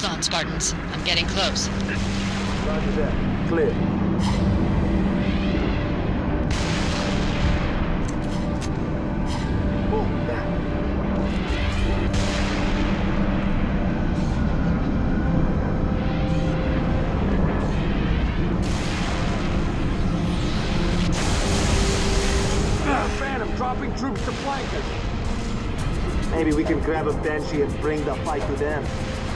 Hold on, Spartans. I'm getting close. Roger that. Clear. Phantom dropping troops to flank us. Maybe we can grab a Banshee and bring the fight to them.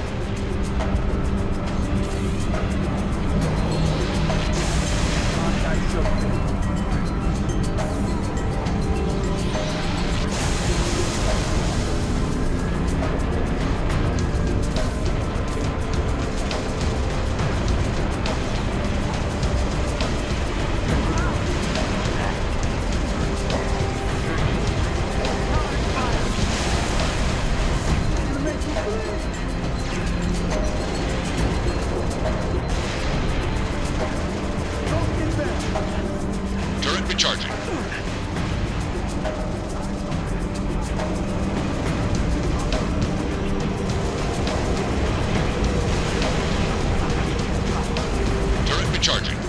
Turret recharging. Turret recharging.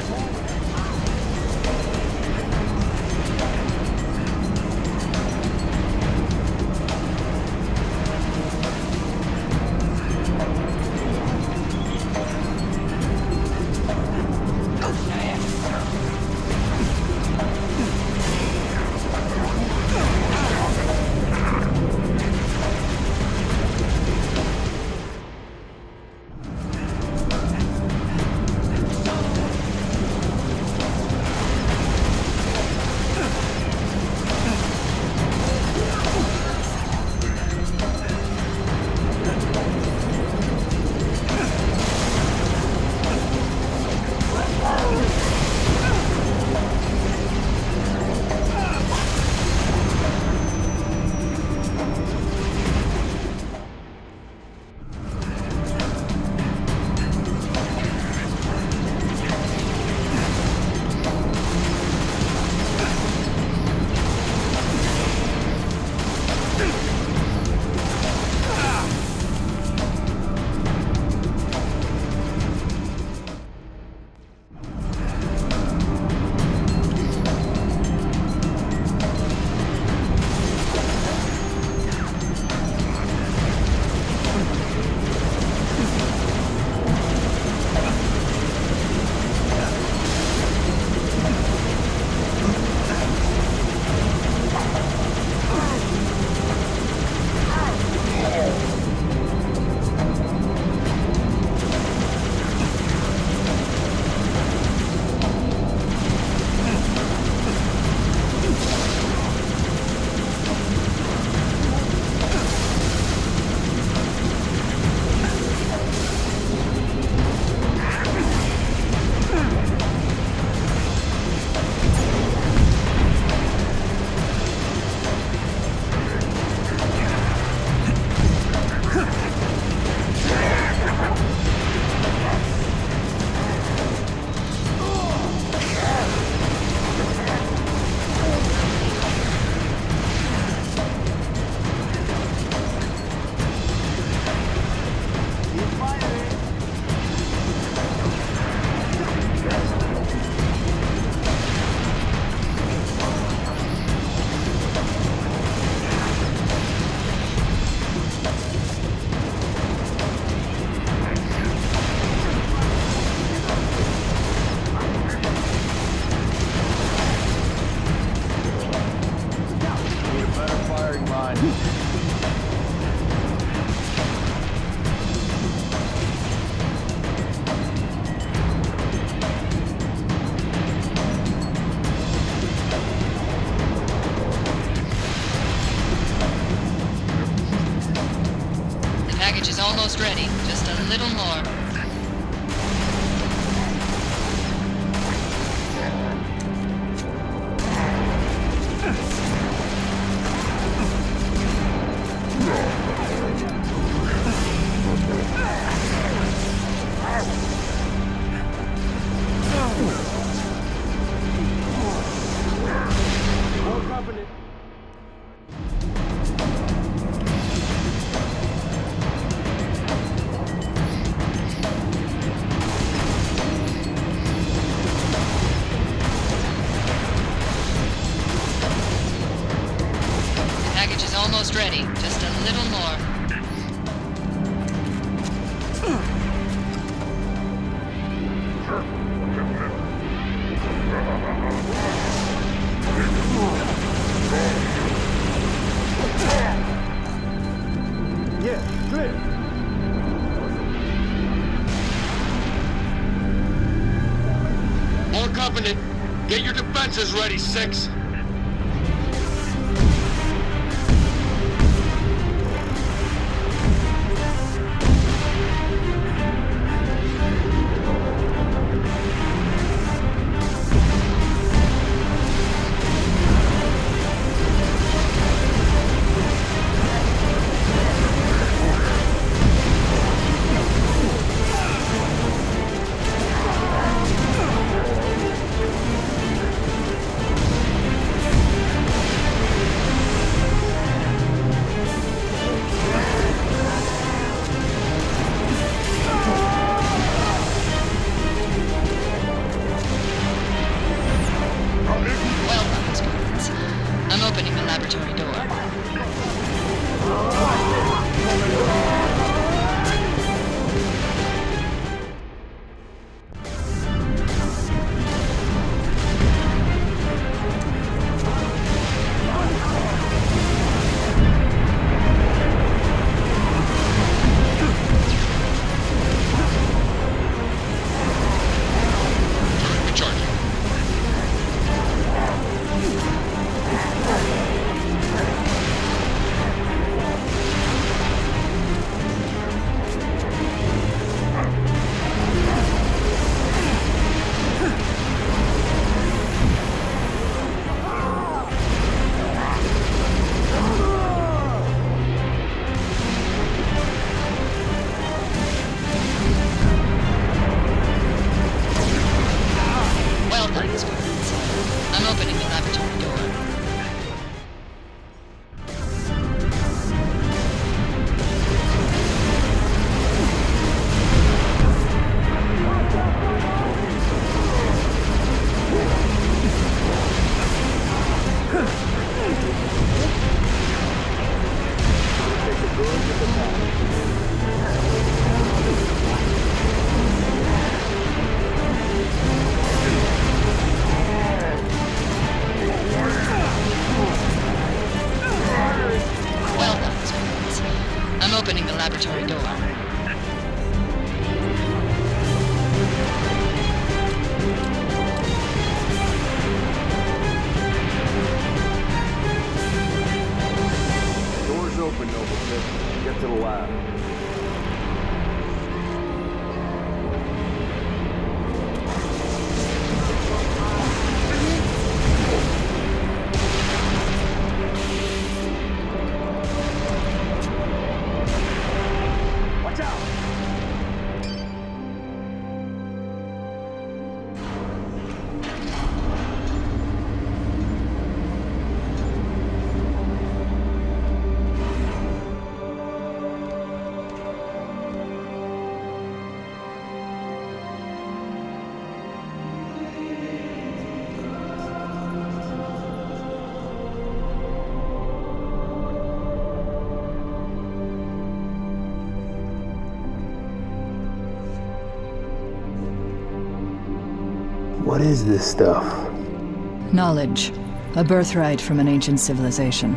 Almost ready. Just a little more. More company. Almost ready. Just a little more. Yeah, clear. All company, get your defenses ready, 6. I'm opening the laboratory door. Opening the laboratory door. Door's open, Noble 6. Get to the lab. What is this stuff? Knowledge. A birthright from an ancient civilization.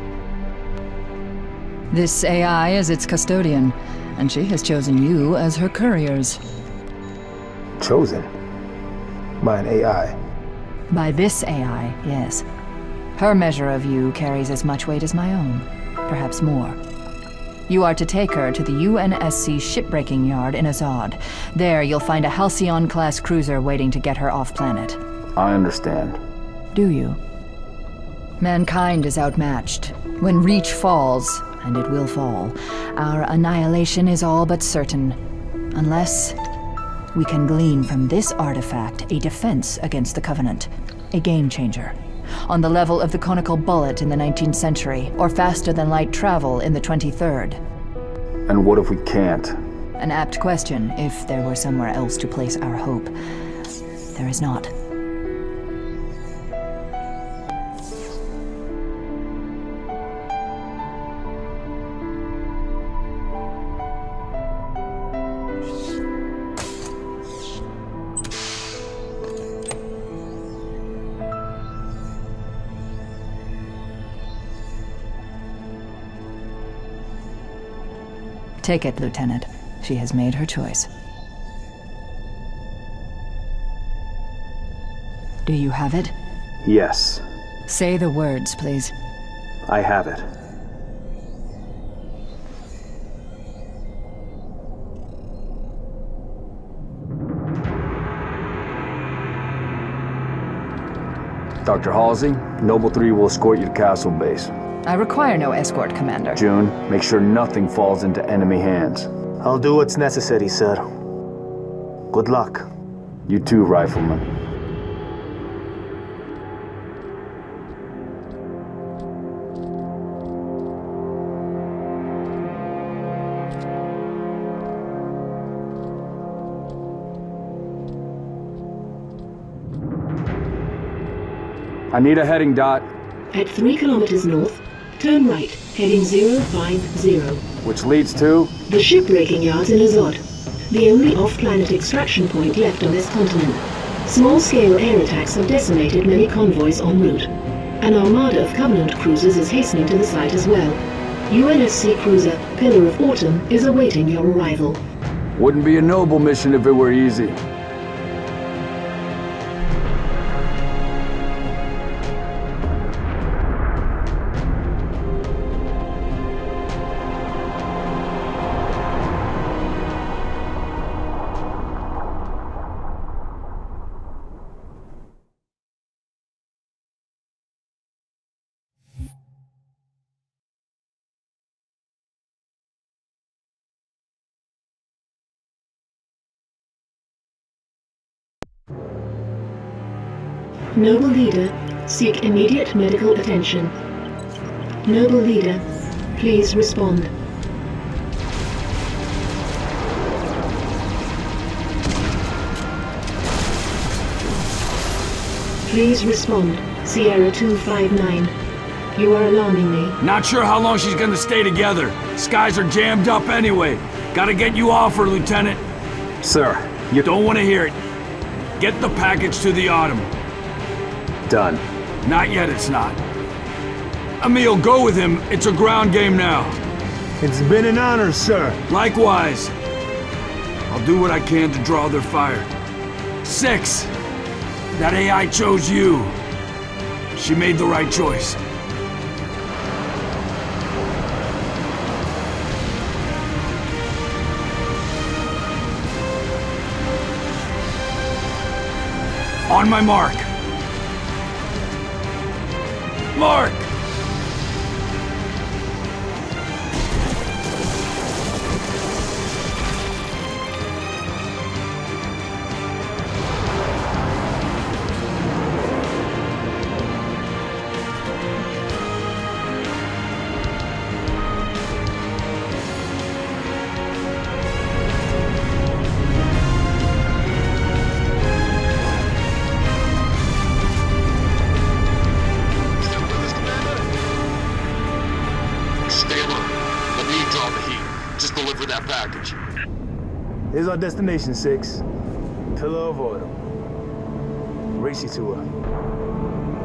This AI is its custodian, and she has chosen you as her couriers. Chosen? By an AI? By this AI, yes. Her measure of you carries as much weight as my own, perhaps more. You are to take her to the UNSC shipbreaking yard in Azad. There, you'll find a Halcyon-class cruiser waiting to get her off-planet. I understand. Do you? Mankind is outmatched. When Reach falls, and it will fall, our annihilation is all but certain. Unless we can glean from this artifact a defense against the Covenant. A game-changer. On the level of the conical bullet in the 19th century, or faster-than-light travel in the 23rd. And what if we can't? An apt question, if there were somewhere else to place our hope. There is not. Take it, Lieutenant. She has made her choice. Do you have it? Yes, Say the words, please. I have it. Dr. Halsey, Noble 3 will escort you to Castle Base. I require no escort, Commander. June, make sure nothing falls into enemy hands. I'll do what's necessary, sir. Good luck. You too, Rifleman. I need a heading, Dot. At 3 kilometers north, turn right, heading 050. Which leads to? The shipbreaking yards in Azod, the only off-planet extraction point left on this continent. Small-scale air attacks have decimated many convoys en route. An armada of Covenant cruisers is hastening to the site as well. UNSC cruiser Pillar of Autumn is awaiting your arrival. Wouldn't be a Noble mission if it were easy. Noble Leader, seek immediate medical attention. Noble Leader, please respond. Please respond, Sierra 259. You are alarming me. Not sure how long she's gonna stay together. Skies are jammed up anyway. Gotta get you off her, Lieutenant. Sir, You don't want to hear it. Get the package to the Autumn. done. Not yet, it's not. Emil, go with him. It's a ground game now. It's been an honor, sir. Likewise. I'll do what I can to draw their fire. 6. That AI chose you. She made the right choice. On my mark. Mark! Stay alert. Let me draw the heat. Just deliver that package. Here's our destination, 6. Pillar of Autumn. Race you to her.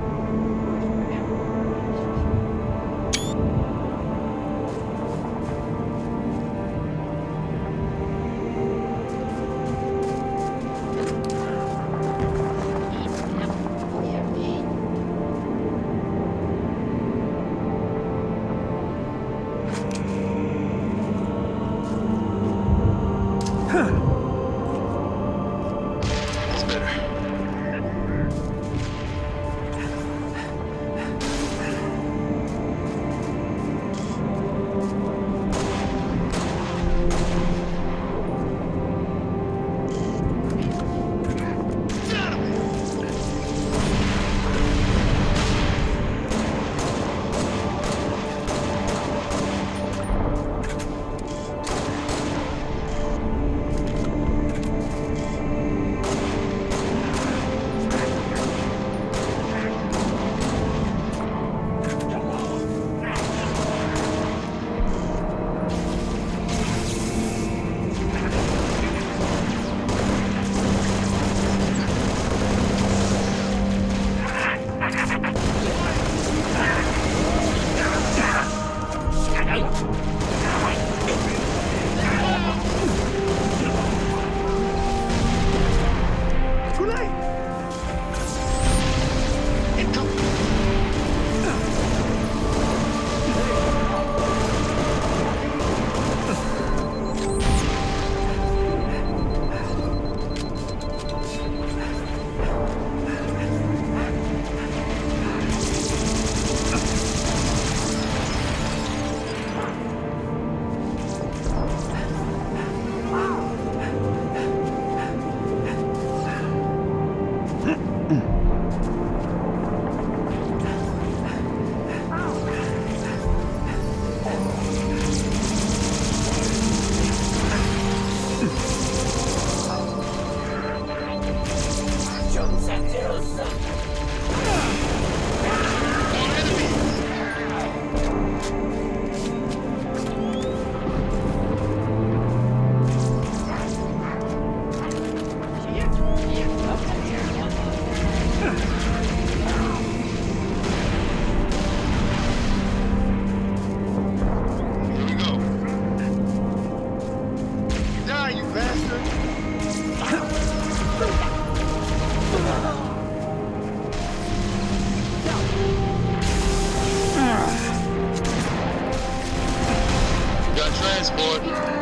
It's better. transport.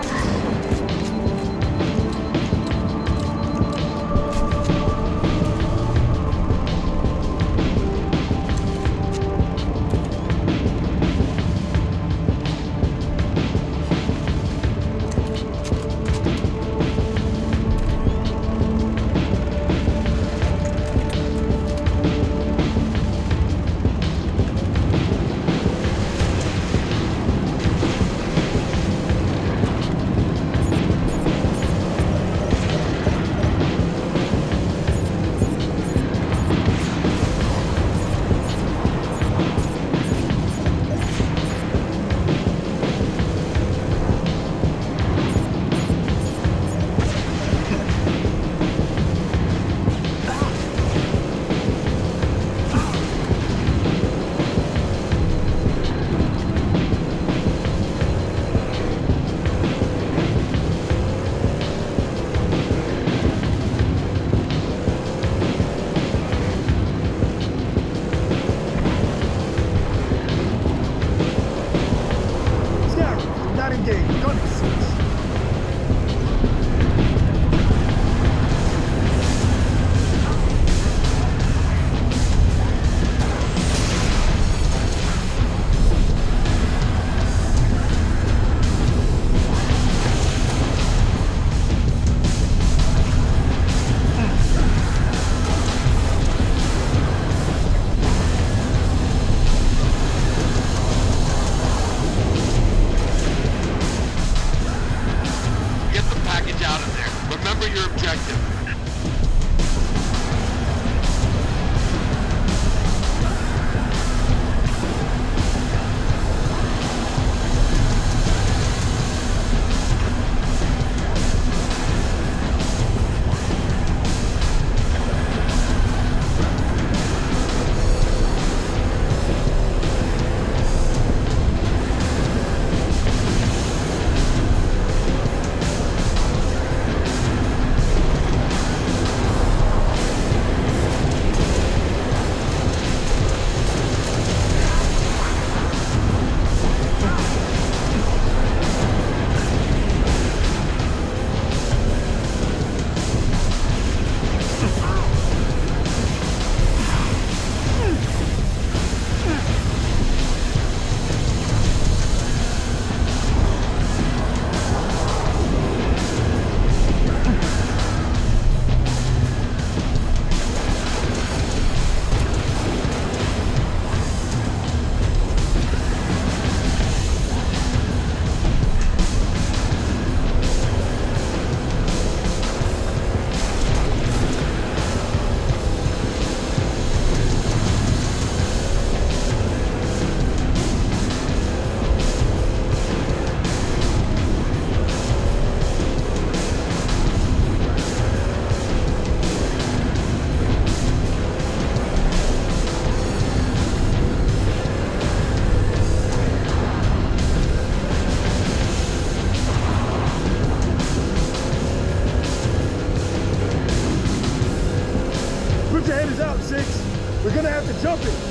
We're gonna have to jump it.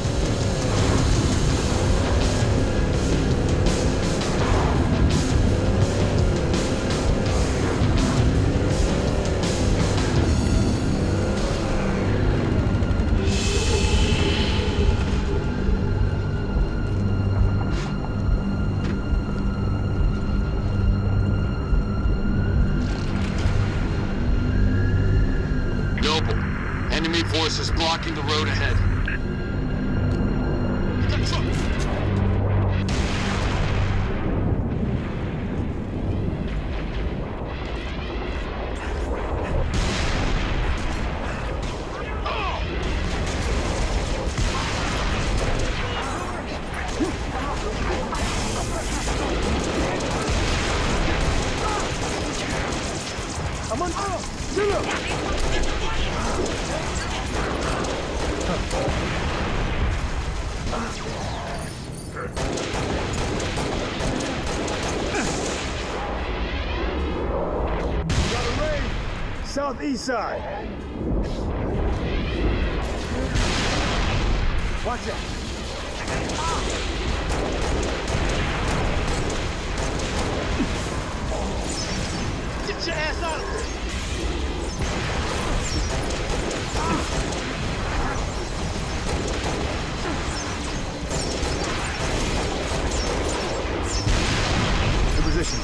Enemy forces blocking the road ahead. I'm on. Got a raid. Southeast side. Watch out. Get your ass out of there! In position.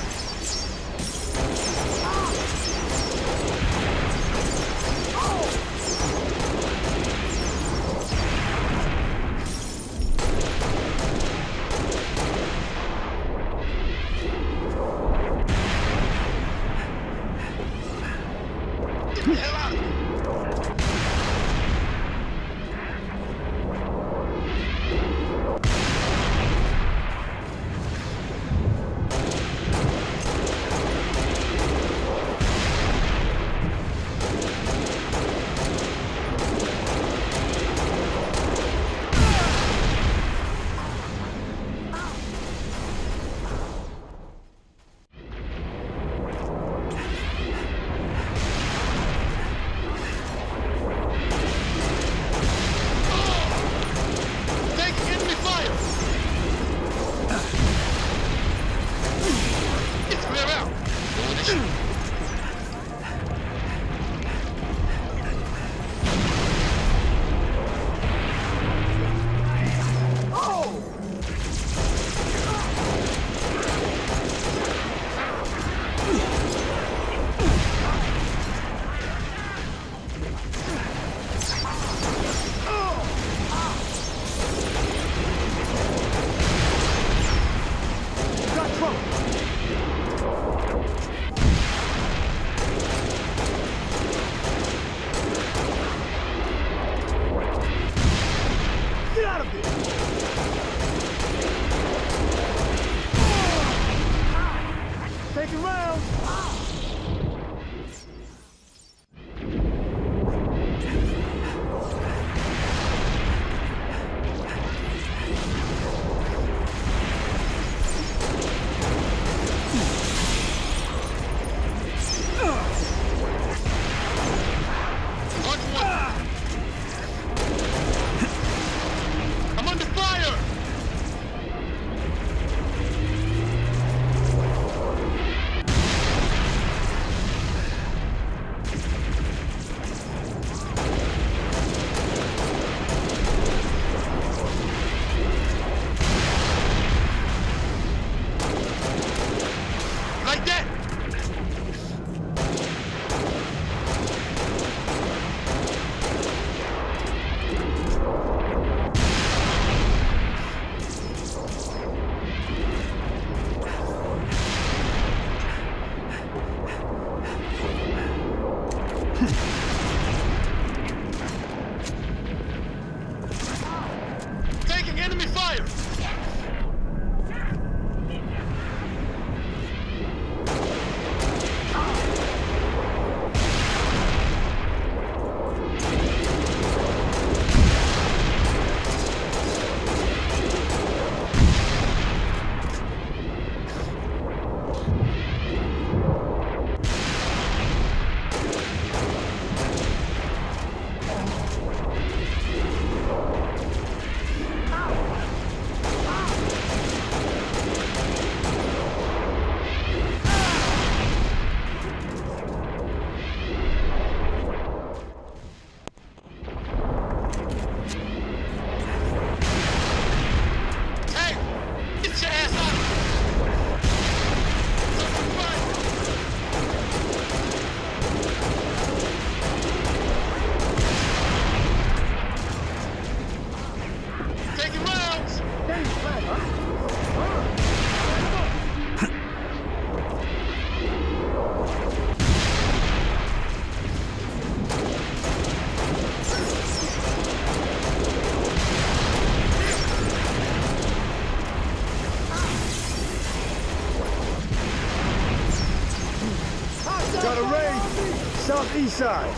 Southeast side.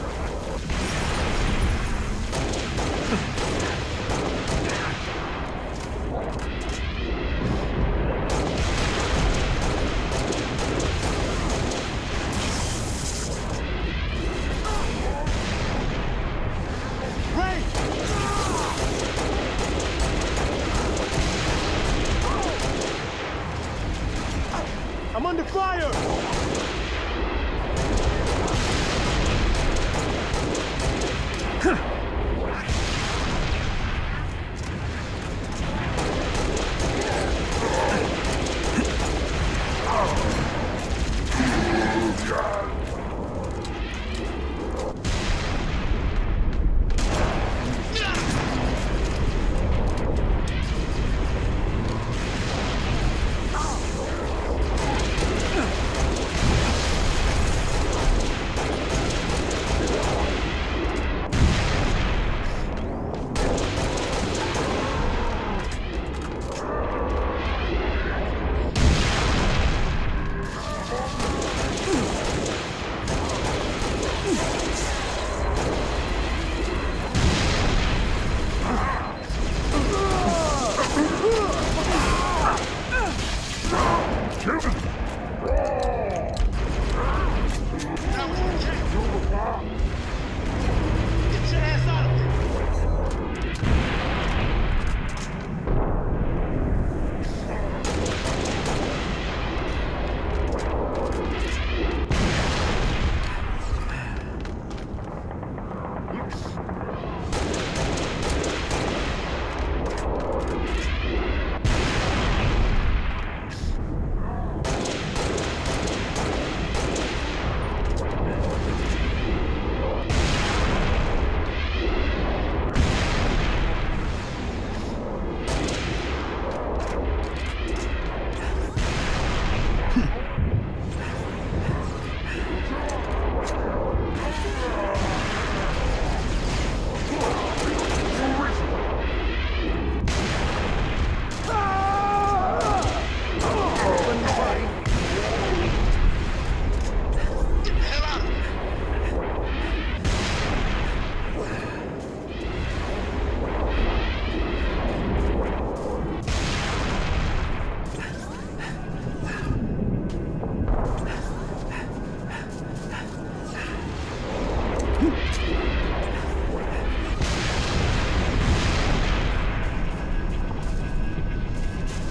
I'm under fire!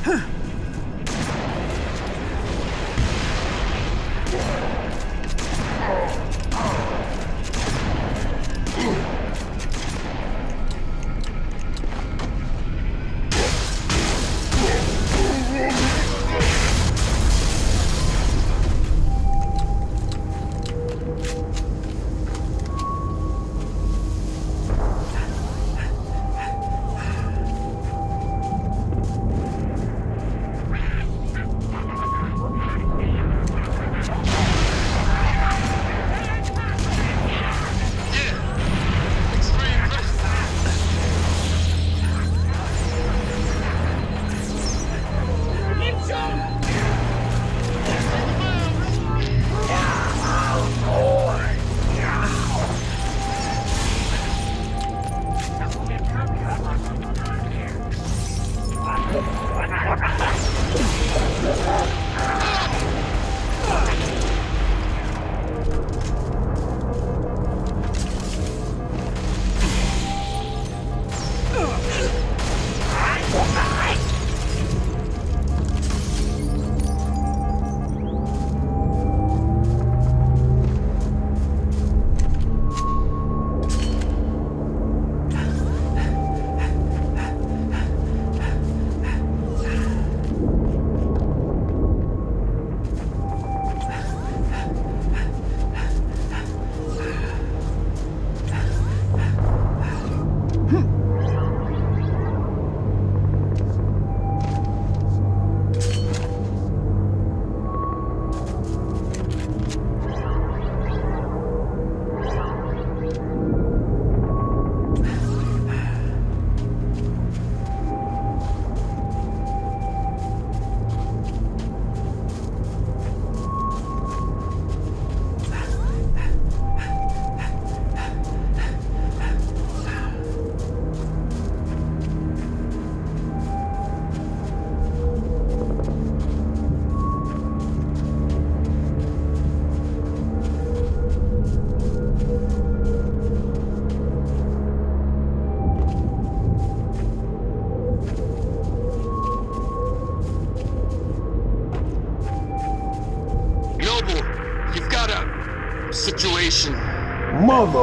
Situation. Mother...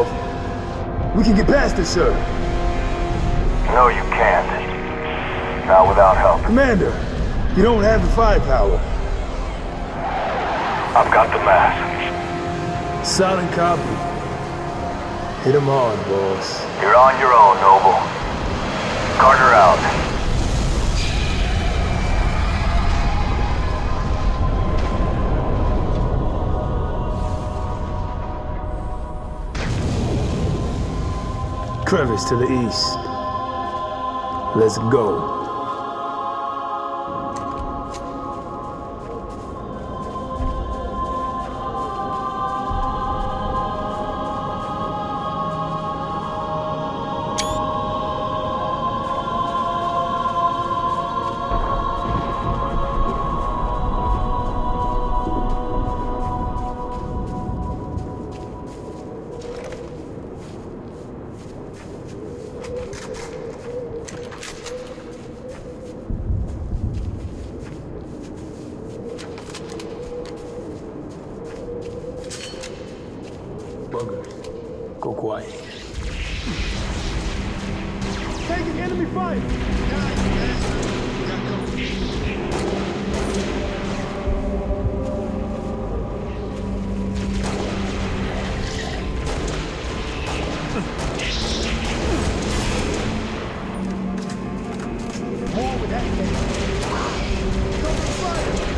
We can get past it, sir. No, you can't. Not without help. Commander, you don't have the firepower. I've got the mask. Silent copy. Hit him hard, boss. You're on your own, Noble. Carter out. Crevice to the east. Let's go. Go quiet. Taking enemy fire! More with that thing. Go for fire!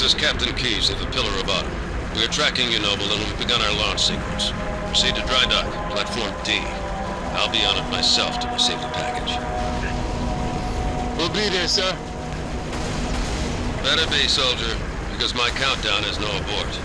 is Captain Keyes of the Pillar of Autumn. We are tracking you, Noble, and we've begun our launch sequence. Proceed to dry dock, platform D. I'll be on it myself to receive the package. We'll be there, sir. Better be, soldier, because my countdown is no abort.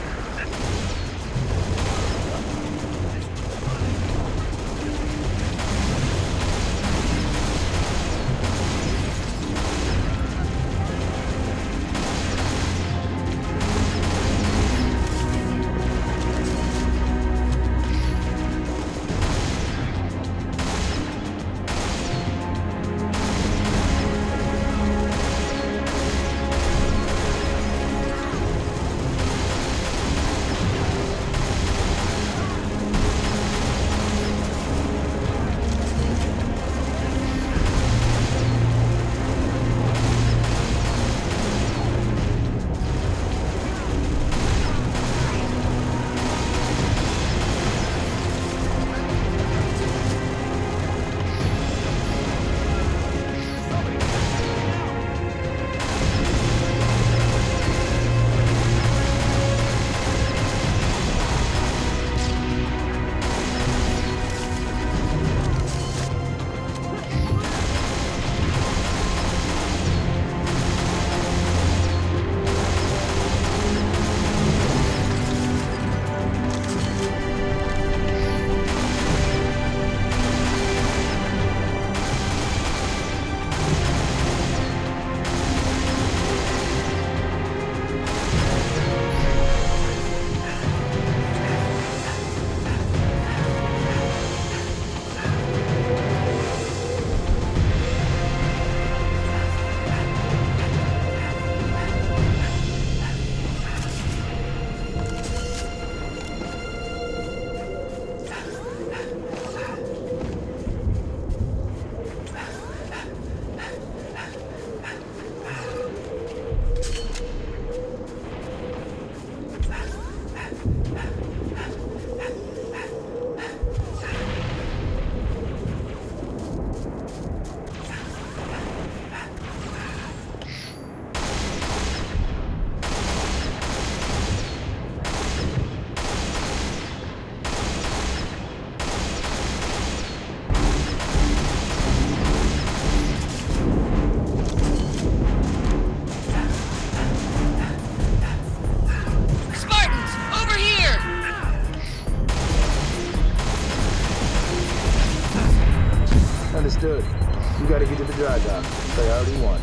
Understood. You gotta get to the dry dock. Priority 1.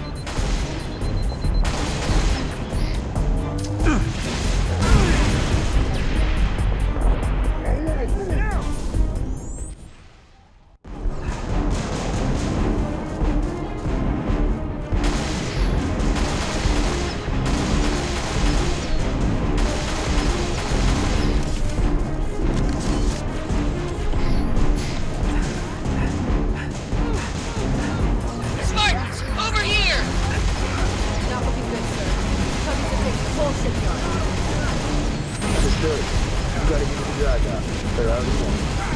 Understood. You gotta get to the dry dock. Priority 1.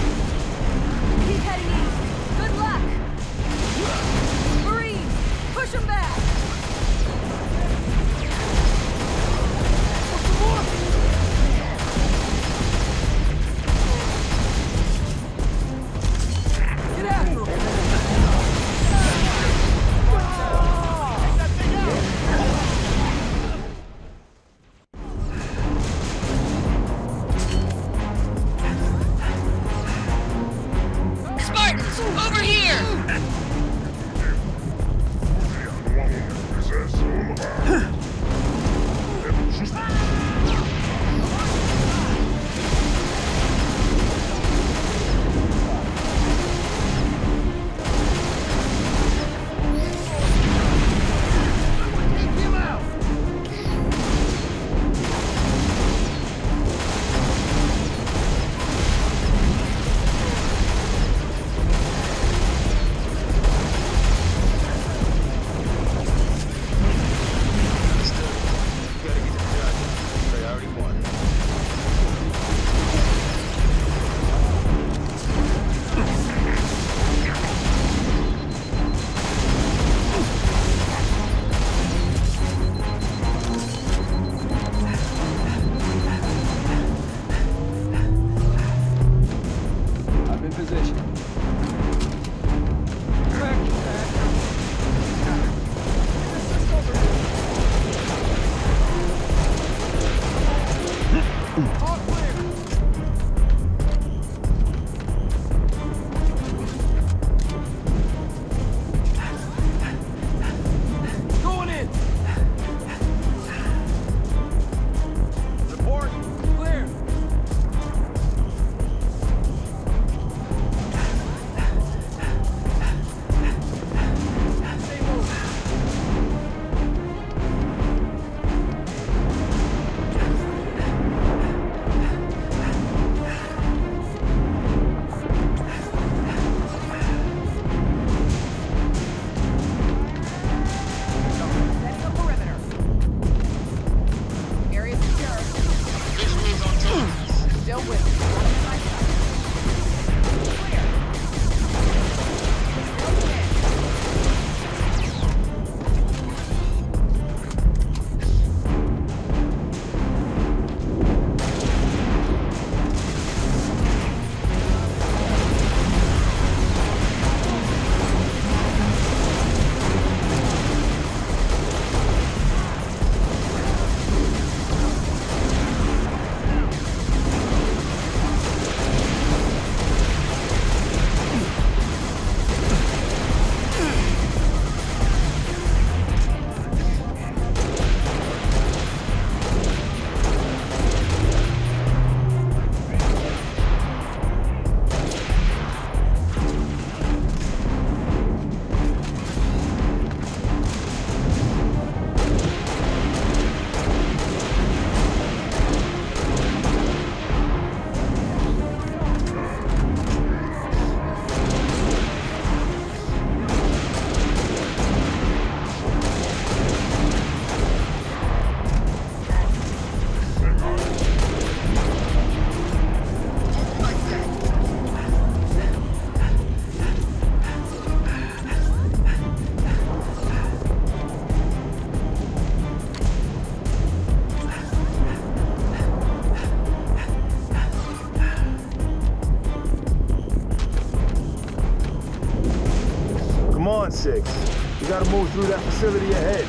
on, 6. You gotta move through that facility ahead.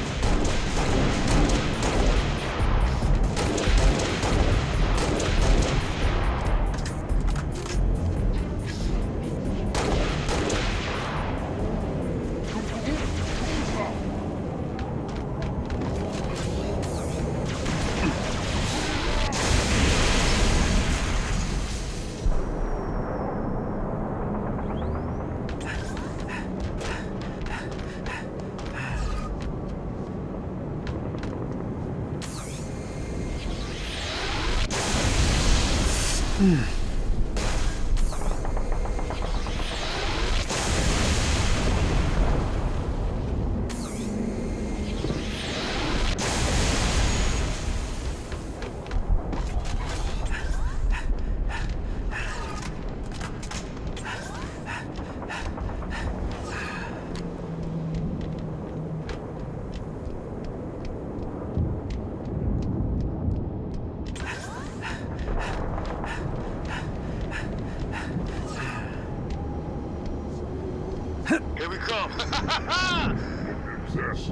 Here we come. This.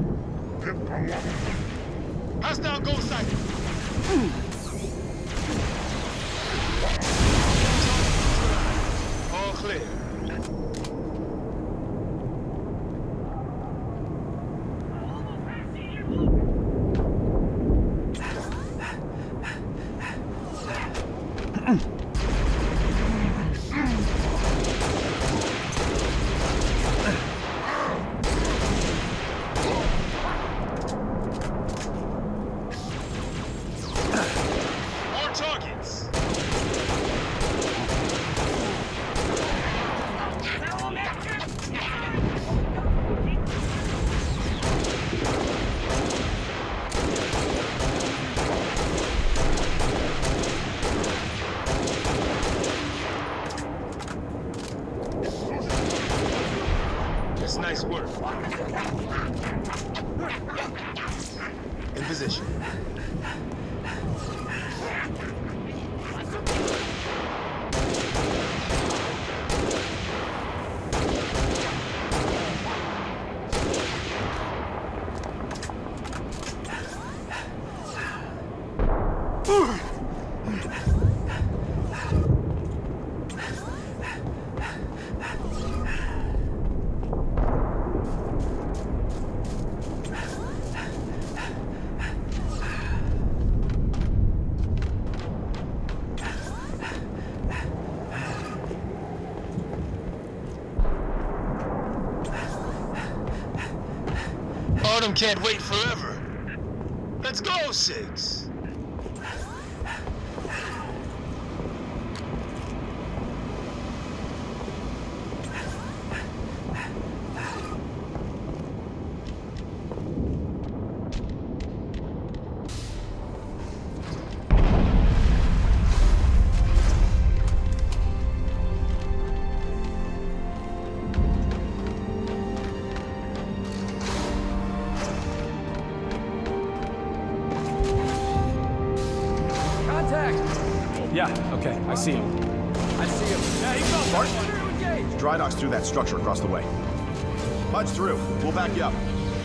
Hostile goal sighted. All clear. Nice work. In position. Autumn can't wait forever. Let's go, 6. Yeah, okay, I see him. I see him. Yeah, he's up. Bart, dry docks through that structure across the way. Punch through. We'll back you up.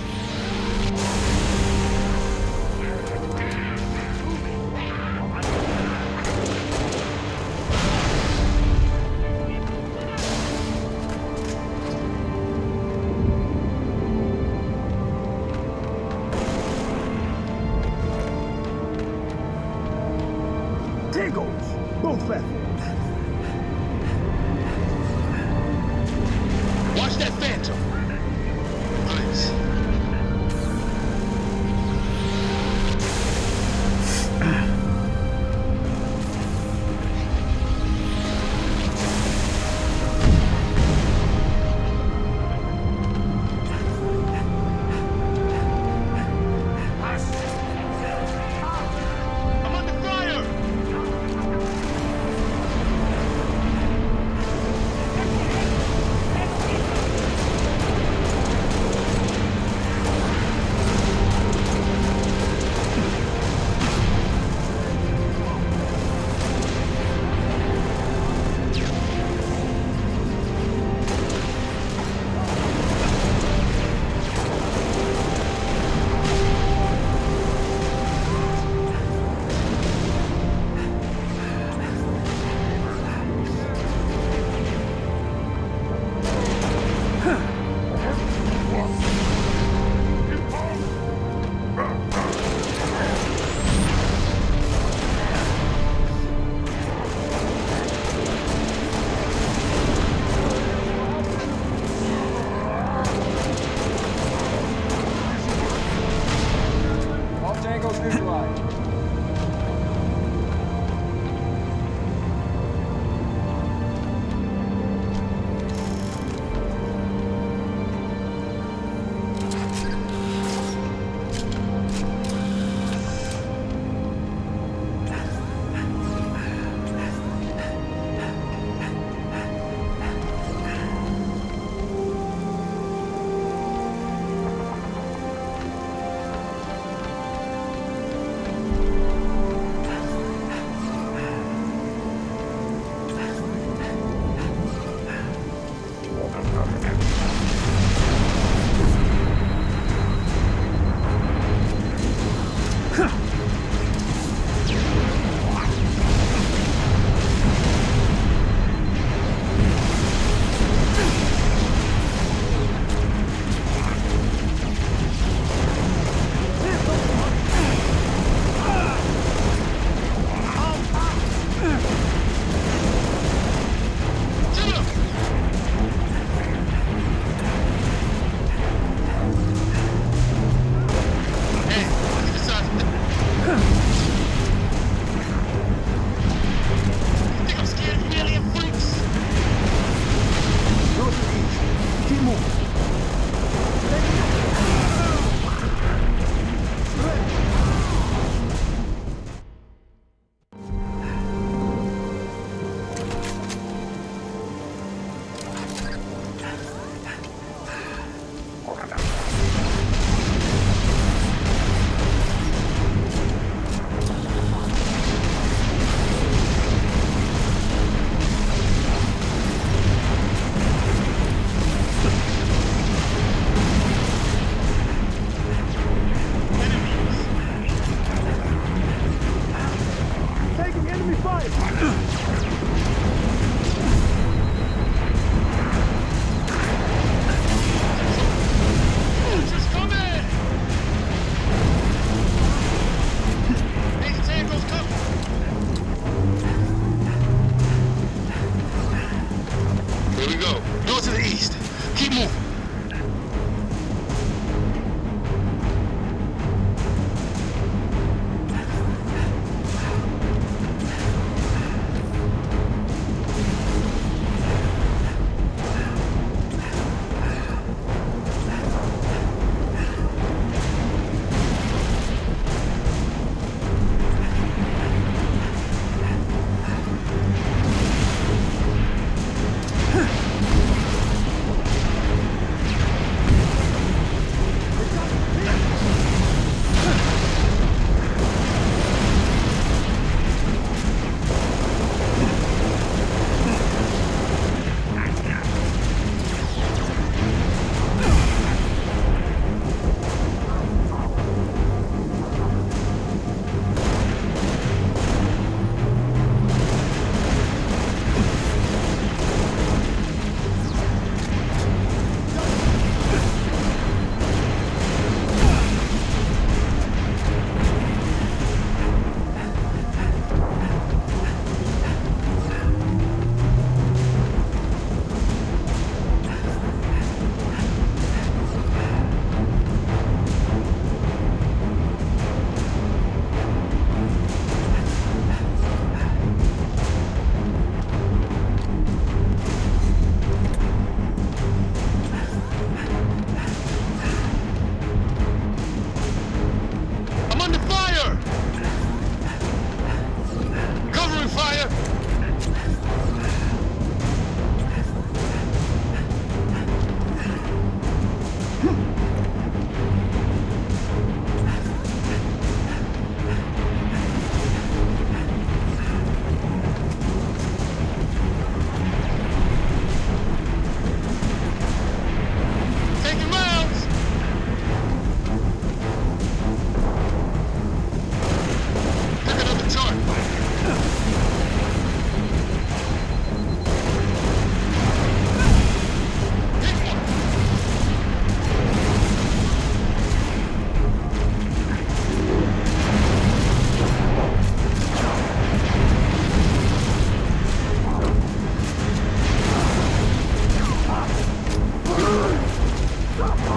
Both platforms. Watch that Phantom. Please.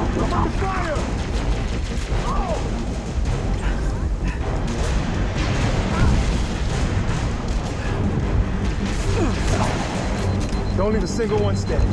I'm under fire! Don't leave a single one standing.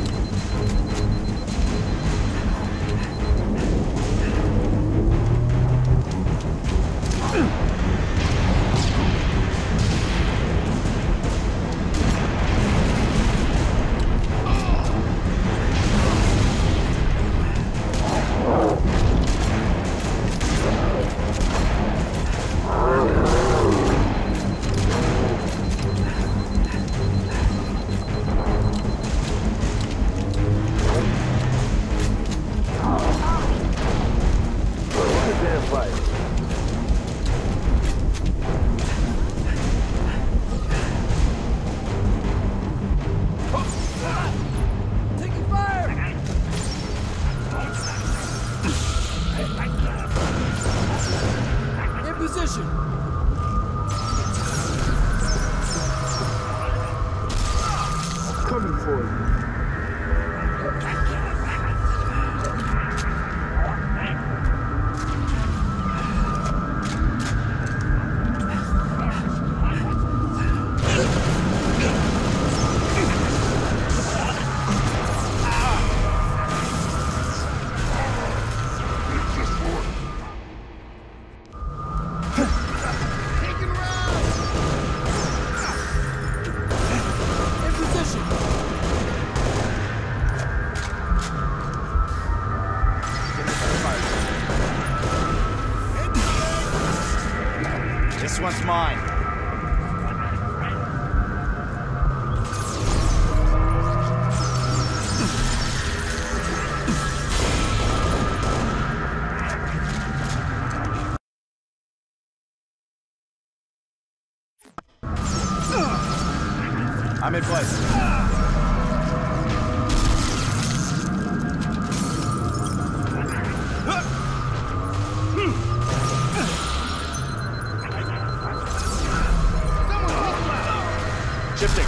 Coming for you. This one's mine. I'm in place. Shifting.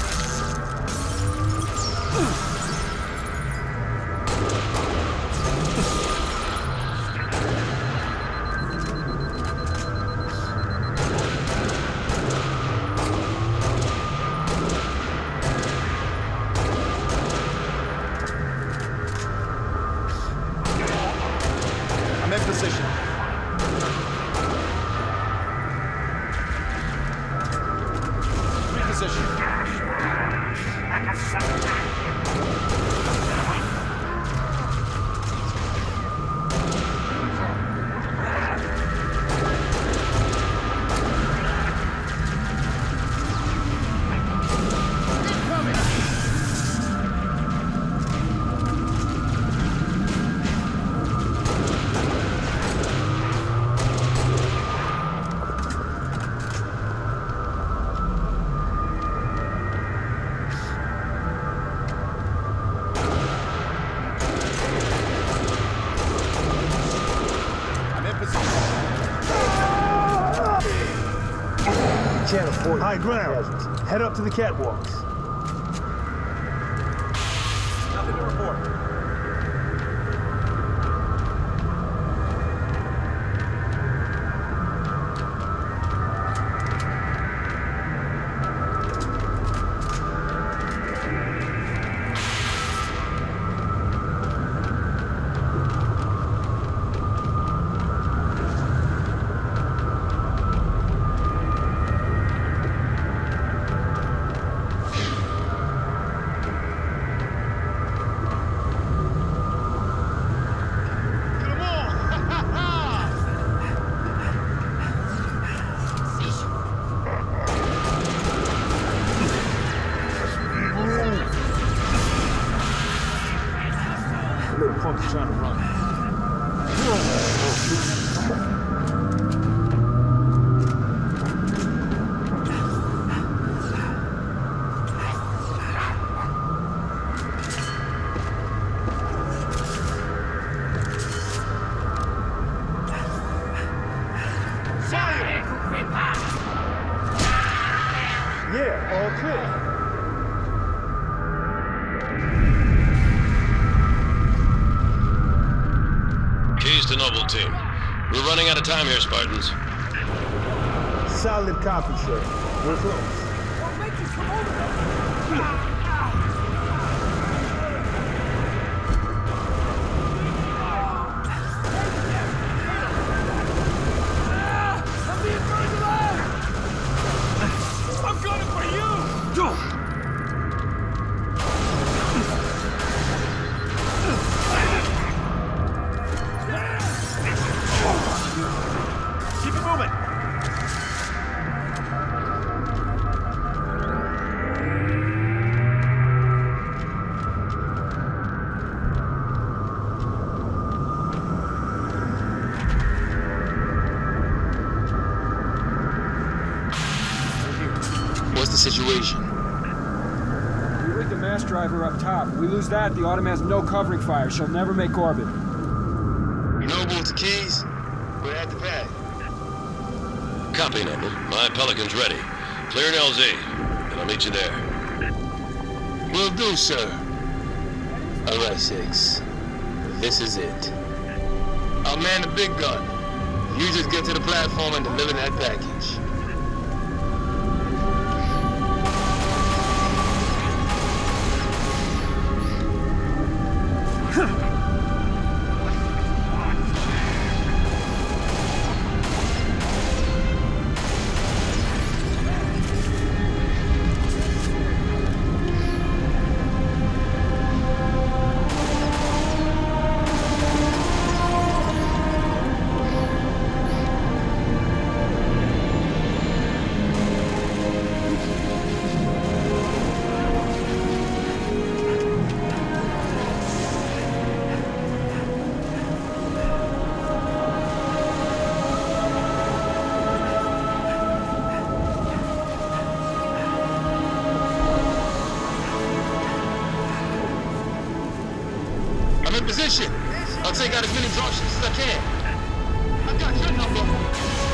I'm in position. Reposition. Can't afford high ground. Head up to the catwalks. Nothing to report. Little punk's trying to run. Yeah, all clear. keys to Noble Team. We're running out of time here, Spartans. Solid copy, sir. We're close. What makes you come over there? I'm being burned alive! I'm gunning for you! Go! Keep it moving! What's the situation? We rigged the mass driver up top. If we lose that, the Autumn has no covering fire. She'll never make orbit. Noble to keys. We're at the pad. Copy, Noble. My Pelican's ready. Clear an LZ, and I'll meet you there. Will do, sir. All right, Six. This is it. I'll man the big gun. You just get to the platform and deliver that package. Position. I'll take out as many dropships as I can. I've got your number.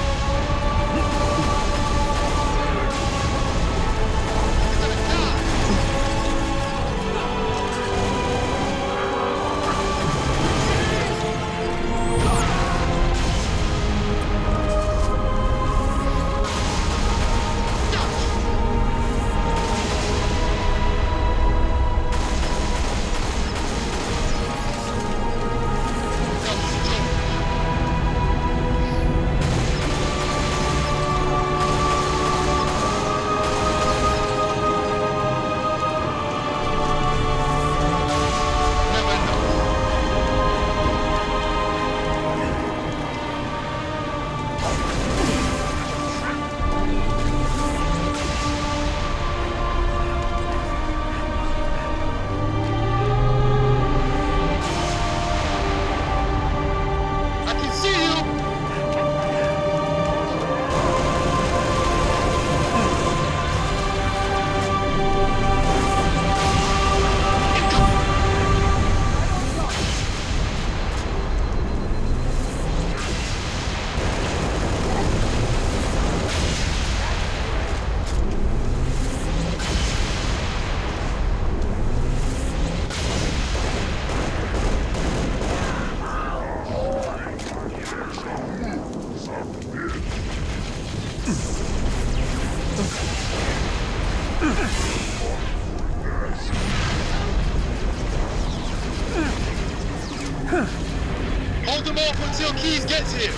Hold them off until Keys gets here.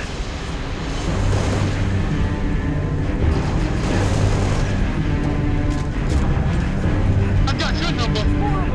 I've got your number.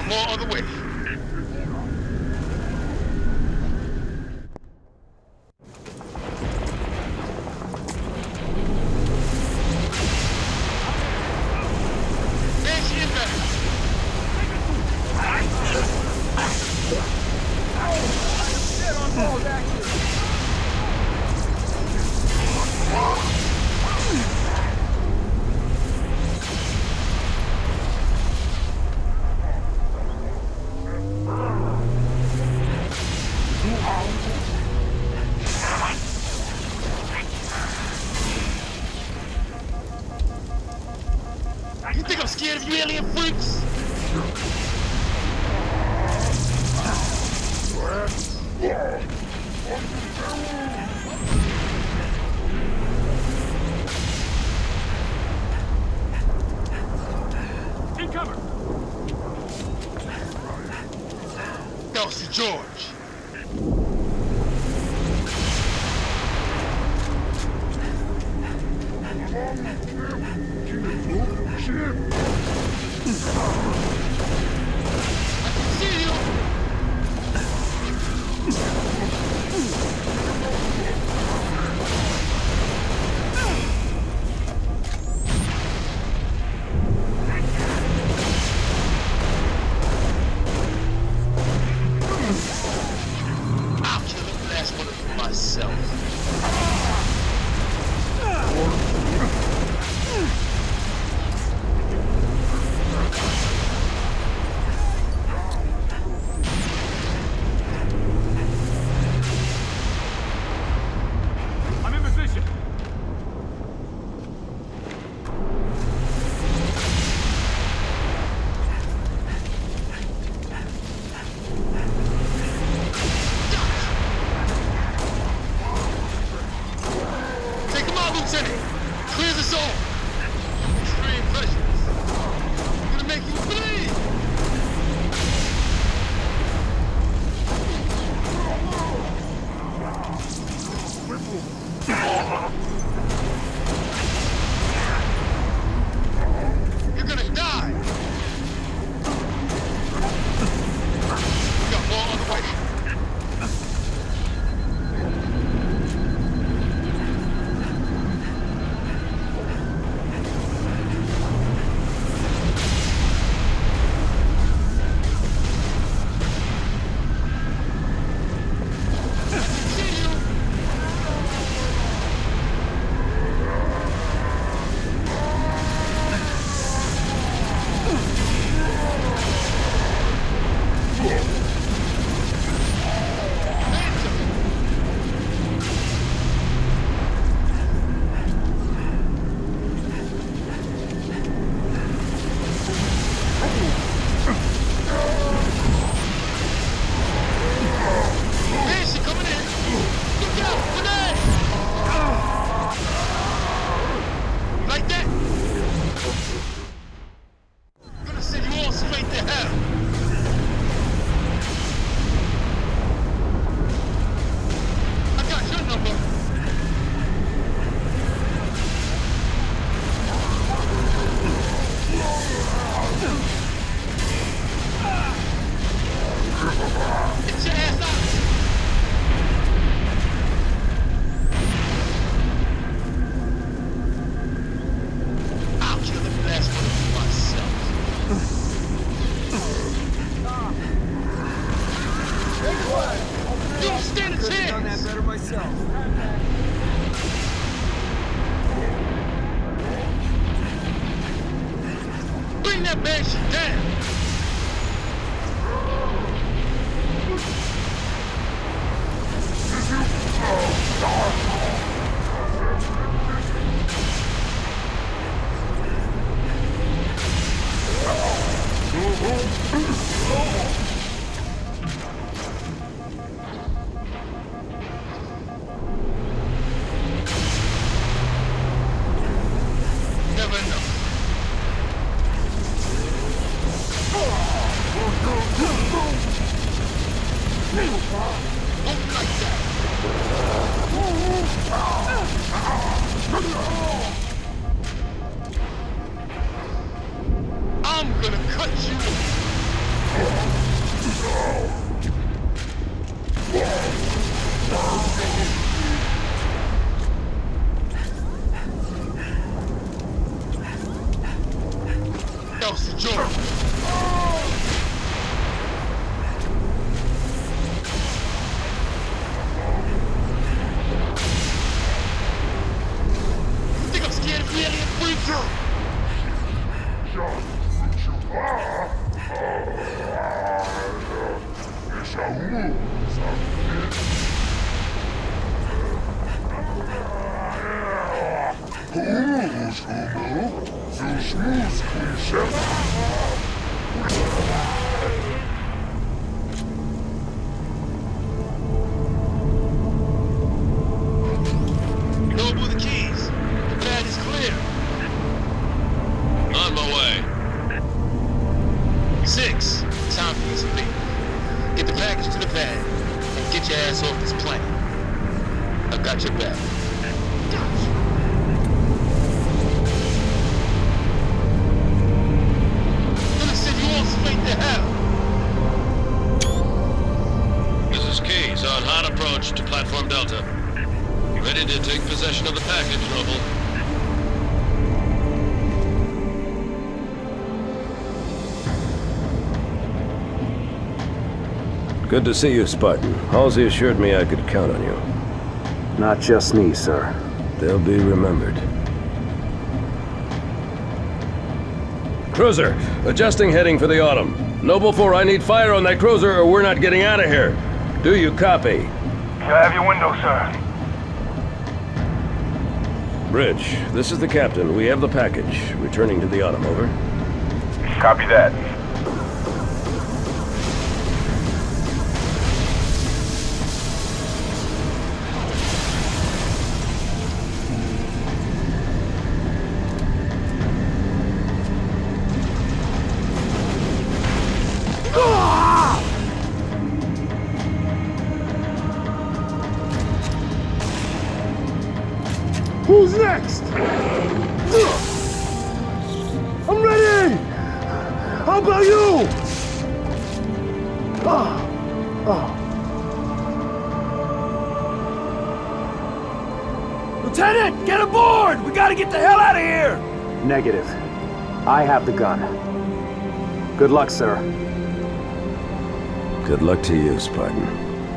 more other way. Banshee inbound. Get on board, action! You think I'm scared of you alien freaks? In cover! Elsie George. I can see you. I'll kill the last one of them myself. I'm in position! Take him out, Lieutenant! Clear the zone! Extreme pressures. I'm gonna make you bleed! You're gonna die! We got more on the way. Bring that Banshee down! Never know. Won't like that. I'm gonna cut you. Officer Jordan. You think I'm scared of the alien creature? Noble, the keys. The pad is clear. On my way. 6. Time for you to leave. Get the package to the pad and get your ass off this plane. I've got your back. Gonna send you all straight to hell. This is Keys on hot approach to Platform Delta. Ready to take possession of the package, Noble. Good to see you, Spartan. Halsey assured me I could count on you. Not just me, sir. They'll be remembered. Cruiser, adjusting heading for the Autumn. Noble 4, I need fire on that cruiser or we're not getting out of here. Do you copy? Can I have your window, sir? Bridge, this is the captain. We have the package. Returning to the Autumn, over. Copy that. Who's next? I'm ready! How about you? Lieutenant, get aboard! We gotta get the hell out of here! Negative. I have the gun. Good luck, sir. Good luck to you, Spartan.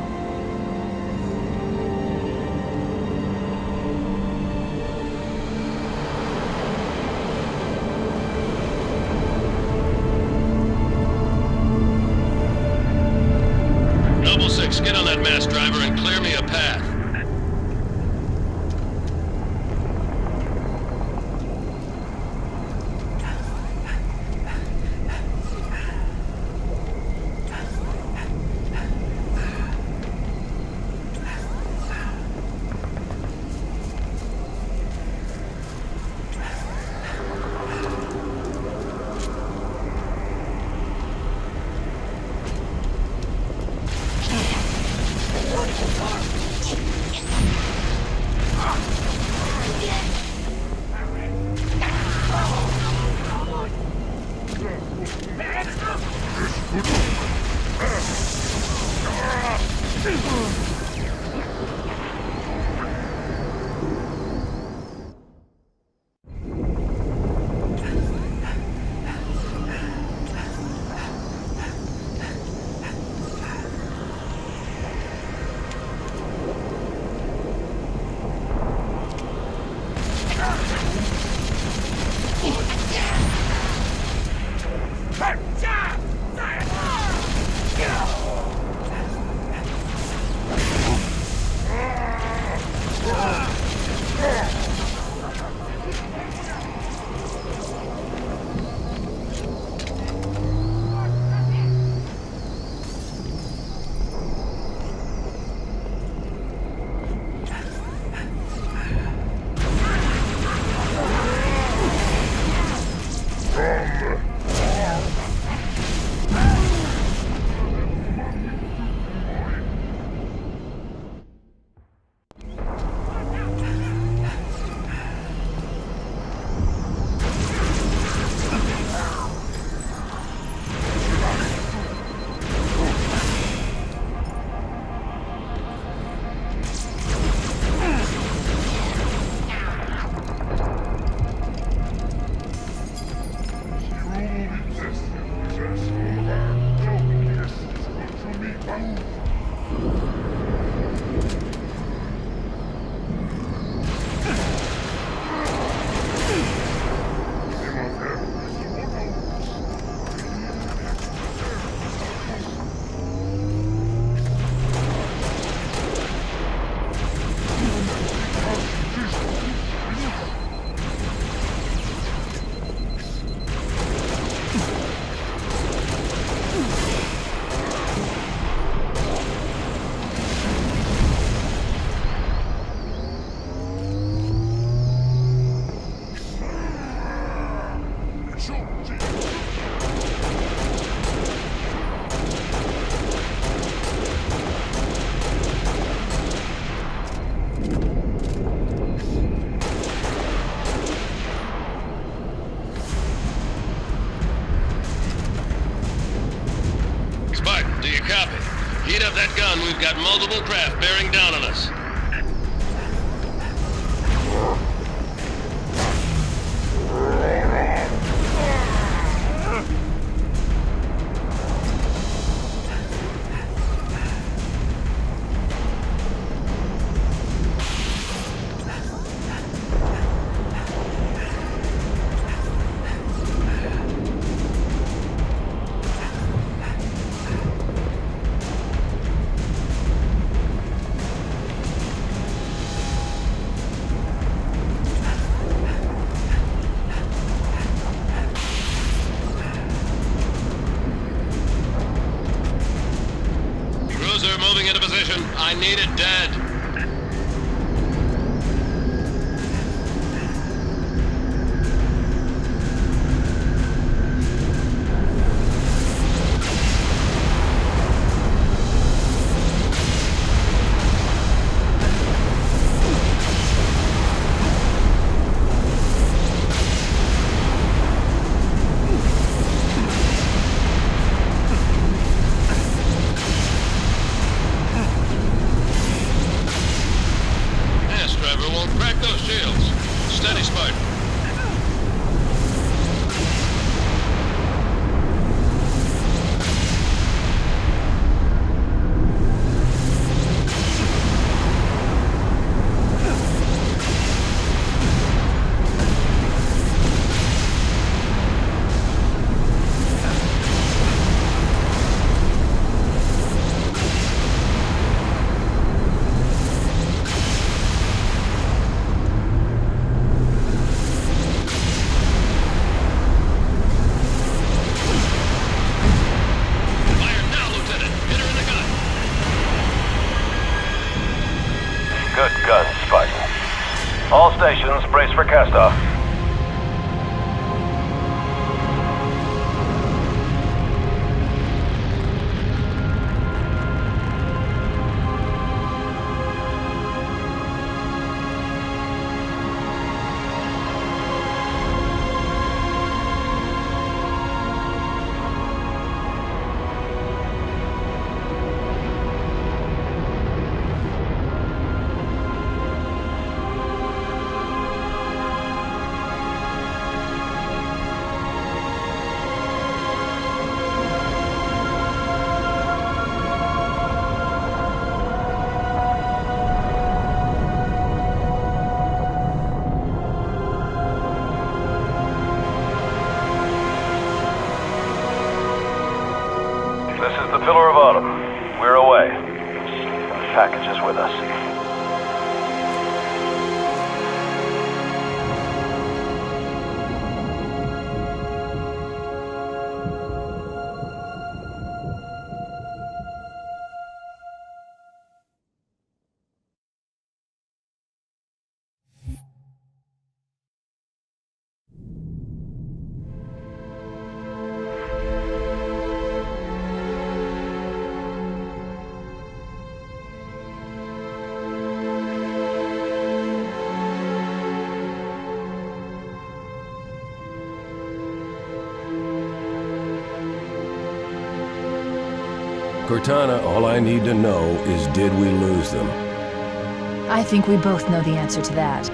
Noble 6, get on that mass driver and clear me a path. Heat up that gun. We've got multiple craft bearing down on us. Moving into position. I need it dead. Crack those shields. Steady, Spartan. Good guns, Spartan. All stations, brace for castoff. This is the Pillar of Autumn. We're away. The package is with us. Cortana, all I need to know is, did we lose them? I think we both know the answer to that.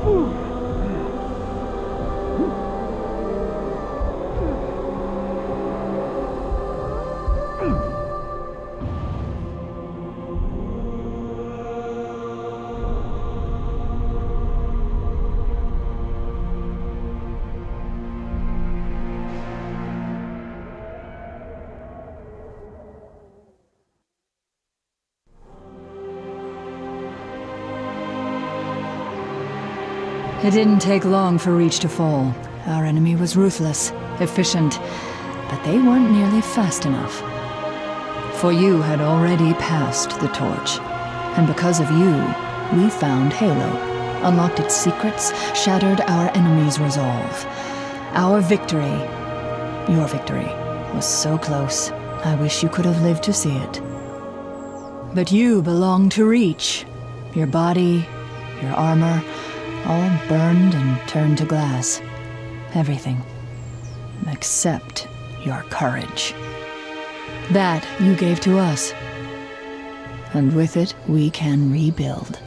It didn't take long for Reach to fall. Our enemy was ruthless, efficient, but they weren't nearly fast enough. For you had already passed the torch, and because of you, we found Halo, unlocked its secrets, shattered our enemy's resolve. Our victory, your victory, was so close. I wish you could have lived to see it. But you belong to Reach. Your body, your armor, all burned and turned to glass. Everything. Except your courage. That you gave to us. And with it, we can rebuild.